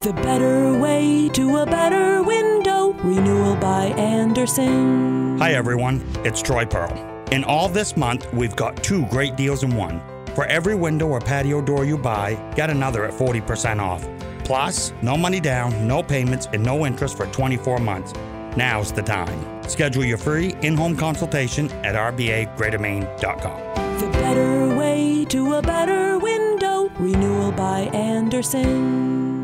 The better way to a better window. Renewal by Andersen. Hi everyone, it's Troy Pearl. In all this month, we've got 2 great deals in one. For every window or patio door you buy, get another at 40% off. Plus, no money down, no payments, and no interest for 24 months. Now's the time. Schedule your free in-home consultation at rbagreatermaine.com. The better way to a better window. Renewal by Andersen.